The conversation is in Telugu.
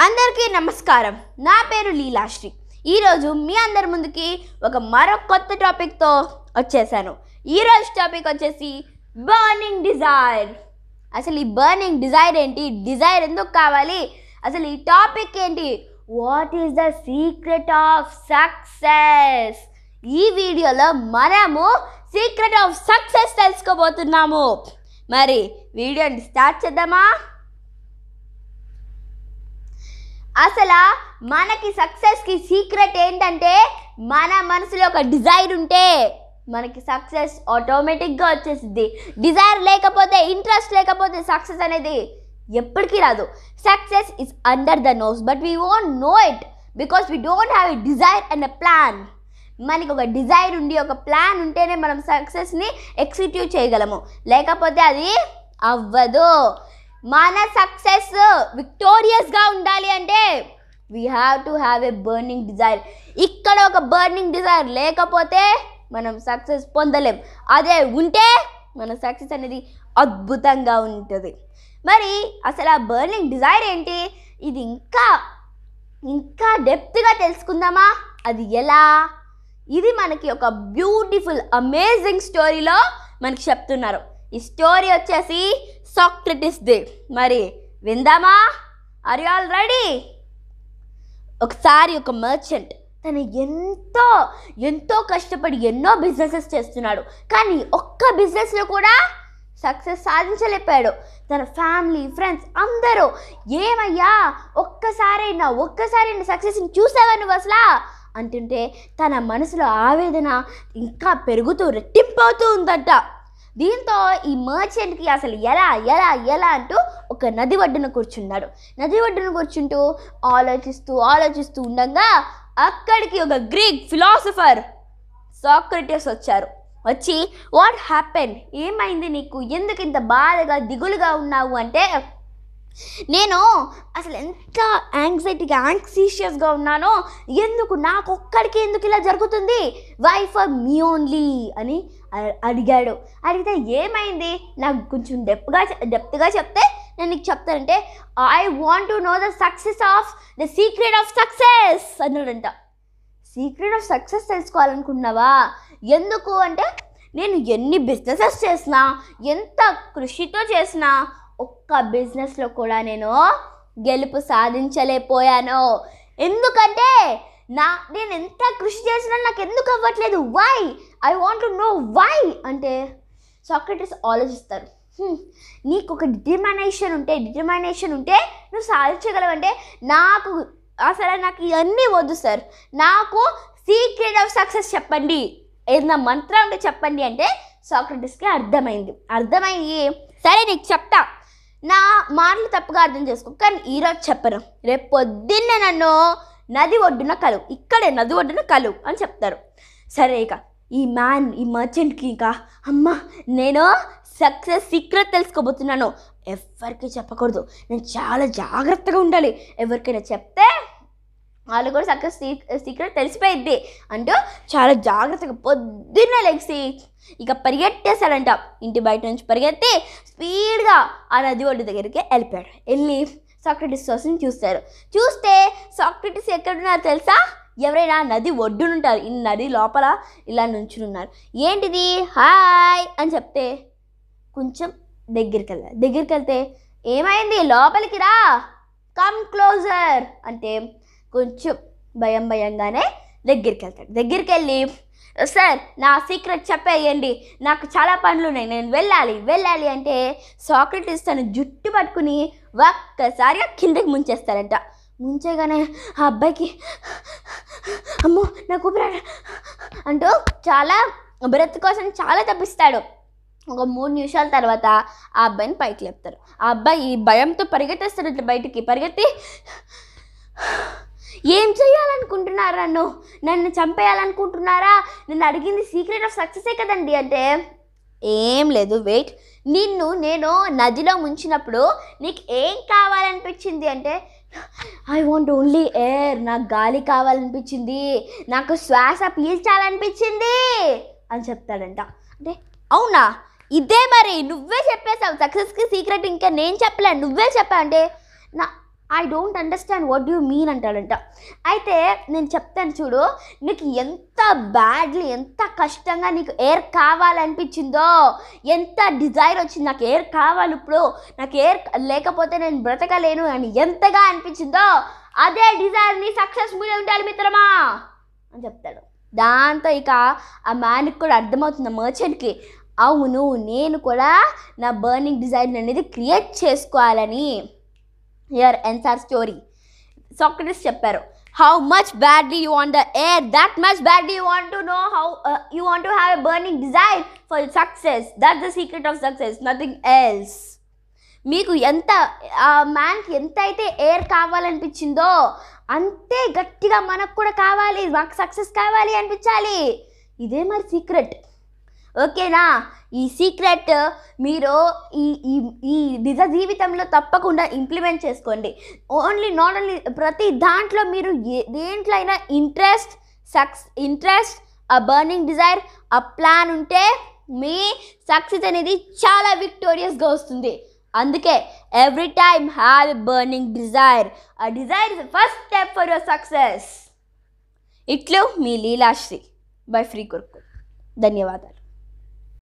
అందరికీ నమస్కారం. నా పేరు LeelaSree. ఈరోజు మీ అందరి ముందుకి మరో కొత్త టాపిక్తో వచ్చేసాను. ఈరోజు టాపిక్ వచ్చేసి బర్నింగ్ డిజైర్. అసలు ఈ బర్నింగ్ డిజైర్ ఏంటి, డిజైర్ ఎందుకు కావాలి, అసలు ఈ టాపిక్ ఏంటి, what is the secret of success. ఈ వీడియోలో మనము సీక్రెట్ ఆఫ్ సక్సెస్ తెలుసుకోబోతున్నాము. మరి వీడియోని స్టార్ట్ చేద్దామా? అసలు మనకి సక్సెస్కి సీక్రెట్ ఏంటంటే మన మనసులో ఒక డిజైర్ ఉంటే మనకి సక్సెస్ ఆటోమేటిక్గా వచ్చేసిద్ది. డిజైర్ లేకపోతే, ఇంట్రెస్ట్ లేకపోతే సక్సెస్ అనేది ఎప్పటికీ రాదు. Success is under the nose but we won't know it because we don't have a desire and a plan. మనకి ఒక డిజైర్ ఉండి ఒక ప్లాన్ ఉంటేనే మనం సక్సెస్ని ఎగ్జిక్యూట్ చేయగలము, లేకపోతే అది అవ్వదు. మన సక్సెస్ విక్టోరియస్గా ఉండాలి అంటే we have to have a burning desire. ఇక్కడ ఒక బర్నింగ్ డిజైర్ లేకపోతే మనం సక్సెస్ పొందలేం. అదే ఉంటే మన సక్సెస్ అనేది అద్భుతంగా ఉంటుంది. మరి అసలు ఆ బర్నింగ్ డిజైర్ ఏంటి, ఇది ఇంకా డెప్త్గా తెలుసుకుందామా? అది ఎలా? ఇది మనకి ఒక బ్యూటిఫుల్ అమేజింగ్ స్టోరీలో మనకి చెప్తున్నారు. ఈ స్టోరీ వచ్చేసి సాక్రటీస్ది. మరి విందామా? Are you all ready? ఒకసారి ఒక మర్చెంట్ తను ఎంతో కష్టపడి ఎన్నో బిజినెసెస్ చేస్తున్నాడు, కానీ ఒక్క బిజినెస్లో కూడా సక్సెస్ సాధించలేపాడు. తన ఫ్యామిలీ, ఫ్రెండ్స్ అందరూ ఏమయ్యా ఒక్కసారైనా సక్సెస్ని చూసావా నువ్వు అసలు అంటుంటే తన మనసులో ఆవేదన ఇంకా పెరుగుతూ రెట్టింపవుతూ ఉందట. దీంతో ఈ మర్చెంట్కి అసలు ఎలా అంటూ ఒక నది ఒడ్డున కూర్చున్నాడు. నది ఒడ్డున కూర్చుంటూ ఆలోచిస్తూ ఉండగా అక్కడికి ఒక గ్రీక్ ఫిలాసఫర్ సాక్రటీస్ వచ్చి వాట్ హ్యాపెన్, ఏమైంది నీకు, ఎందుకు ఇంత బాధగా దిగులుగా ఉన్నావు అంటే, నేను అసలు ఎంత యాంగ్జైటీగా ఉన్నానో, నాకొక్కడికి ఎందుకు ఇలా జరుగుతుంది, వై ఫర్ మీ ఓన్లీ అని అడిగాడు. అడిగితే ఏమైంది నాకు కొంచెం డెప్త్గా చెప్తే నేను నీకు చెప్తానంటే, I want to know the secret of success అన్నాడంట. సీక్రెట్ ఆఫ్ సక్సెస్ తెలుసుకోవాలనుకున్నావా? ఎందుకు అంటే, నేను ఎన్ని బిజినెసెస్ చేసినా, ఎంత కృషితో చేసినా ఒక్క బిజినెస్లో కూడా నేను గెలుపు సాధించలేకపోయాను. ఎందుకంటే నేను ఎంత కృషి చేసినా నాకు ఎందుకు అవ్వట్లేదు, why, I want to know why అంటే సాక్రటీస్ ఆలోచిస్తారు. నీకు ఒక డిటర్మినేషన్ ఉంటే నువ్వు సాధించగలవంటే, నాకు ఇవన్నీ వద్దు సార్, నాకు సీక్రెట్ ఆఫ్ సక్సెస్ చెప్పండి, ఏదైనా మంత్రం ఉంటే చెప్పండి అంటే సాక్రటీస్కి అర్థమయ్యి సరే నీకు చెప్తా, నా మాటలు తప్పుగా అర్థం చేసుకో, కానీ ఈరోజు చెప్పను, రేపు పొద్దున్నే నన్ను నది ఒడ్డున కలువు, ఇక్కడే నది ఒడ్డున కలువు అని చెప్తారు. సరే ఇక ఈ మర్చెంట్కి ఇంకా నేను సక్సెస్ సీక్రెట్ తెలుసుకోబోతున్నాను, ఎవరికి చెప్పకూడదు, నేను చాలా జాగ్రత్తగా ఉండాలి, ఎవరికైనా చెప్తే వాళ్ళు కూడా సక్సెస్ సీక్రెట్ తెలిసిపోయిద్ది అంటూ చాలా జాగ్రత్తగా పొద్దున్నే లెగిసి ఇక పరిగెట్టేశాడంట. ఇంటి బయట నుంచి పరిగెత్తి స్పీడ్గా ఆ నది ఒడ్డు దగ్గరికి వెళ్ళిపోయాడు. వెళ్ళి సాక్రటీస్ కోసం చూస్తే సాక్రటీస్ ఎక్కడున్నారు తెలుసా? ఎవరైనా నది ఒడ్డునుంటారు, ఈ నది లోపల ఇలా నుంచునున్నారు. ఏంటిది హాయ్ అని చెప్తే కొంచెం దగ్గరికి వెళ్తే ఏమైంది, లోపలికి రా, కమ్ క్లోజర్ అంటే కొంచెం భయంగానే దగ్గరికి వెళ్ళి సార్ నా సీక్రెట్ చెప్పేయండి, నాకు చాలా పనులు ఉన్నాయి, నేను వెళ్ళాలి అంటే సాక్రటీస్ తన జుట్టు పట్టుకుని ఒక్కసారిగా కిందకి ముంచేస్తారంట. ముంచేగానే ఆ అబ్బాయికి అమ్మో నాకు అంటూ చాలా బ్రెత్ కోసం చాలా తప్పిస్తాడు. ఒక 3 నిమిషాల తర్వాత ఆ అబ్బాయిని పైకి లేపుతారు. ఆ అబ్బాయి భయంతో పరిగెత్తేస్తాడు బయటికి. పరిగెత్తి ఏం చేయాలనుకుంటున్నారా, నన్ను చంపేయాలనుకుంటున్నారా, నన్ను అడిగింది సీక్రెట్ ఆఫ్ సక్సెసే కదండి అంటే, ఏం లేదు వెయిట్, నేను నదిలో ముంచినప్పుడు నీకు ఏం కావాలనిపించింది అంటే, ఐ వాంట్ ఓన్లీ ఎయిర్, నాకు గాలి కావాలనిపించింది, నాకు శ్వాస పీల్చాలనిపించింది అని చెప్తాడంట. అంటే అవునా, ఇదే మరి నువ్వే చెప్పేసావు సక్సెస్కి సీక్రెట్, ఇంకా నేను చెప్పలేను, నువ్వే చెప్పా అంటే I don't understand what you mean అంటాడంట. అయితే నేను చెప్తాను చూడు, నీకు ఎంత బ్యాడ్లీ, ఎంత కష్టంగా నీకు ఎయిర్ కావాలనిపించిందో, ఎంత డిజైర్ వచ్చింది నాకు ఎయిర్ కావాలి, ఇప్పుడు నాకు ఎయిర్ లేకపోతే నేను బ్రతకలేను అని ఎంతగా అనిపించిందో, అదే డిజైర్ని సక్సెస్ మీద ఉండాలి మిత్రమా అని చెప్తాడు. దాంతో ఇక ఆ మ్యాన్కి కూడా అర్థమవుతుంది, మర్చెంట్కి, అవును నేను కూడా నా బర్నింగ్ డిజైర్ అనేది క్రియేట్ చేసుకోవాలని. Here ends our story. Socrates చెప్పారు, how much badly you want the air, that much badly you want to know how you want to have a burning desire for success. That's the secret of success, nothing else. మీకు ఎంత ఆ మ్యాన్కి ఎంత అయితే ఎయిర్ కావాలనిపించిందో అంతే గట్టిగా మనకు కూడా కావాలి, మాకు సక్సెస్ కావాలి అనిపించాలి. ఇదే మరి సీక్రెట్, ఓకేనా? ఈ సీక్రెట్ మీరు ఈ ఈ ఈ నిజ జీవితంలో తప్పకుండా ఇంప్లిమెంట్ చేసుకోండి. నాట్ ఓన్లీ ప్రతి దాంట్లో మీరు దేంట్లో అయినా ఇంట్రెస్ట్, ఆ బర్నింగ్ డిజైర్, ఆ ప్లాన్ ఉంటే మీ సక్సెస్ అనేది చాలా విక్టోరియస్గా వస్తుంది. అందుకే every time have a burning desire. ఆ desire is the first step for your success. ఇట్లు మీ లీలాశ్రీ బై ఫ్రీ గురుకుల్. ధన్యవాదాలు.